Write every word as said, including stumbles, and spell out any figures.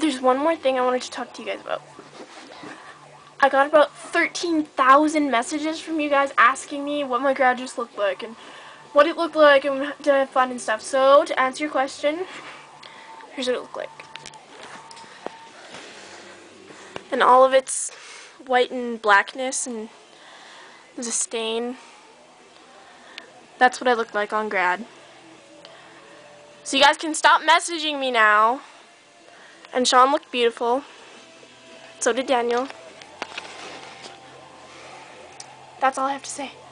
there's one more thing I wanted to talk to you guys about. I got about thirteen thousand messages from you guys asking me what my graduates looked like and what it looked like and did I have fun and stuff. So, to answer your question, here's what it looked like. And all of its white and blackness, and there's a stain. That's what I looked like on grad. So you guys can stop messaging me now. And Sean looked beautiful. So did Daniel. That's all I have to say.